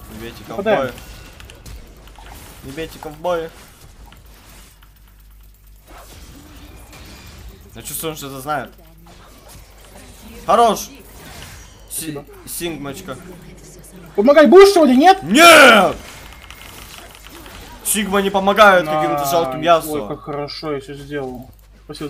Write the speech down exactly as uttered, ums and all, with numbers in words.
Не бейте ковбоя. Не бейте ковбоя. Я чувствую, он что-то знает. Хорош! Си Сигмочка. Помогай, будешь сегодня, нет? Нет! Сигма не помогает каким-то жалким ясу. Ой, как хорошо я все сделал.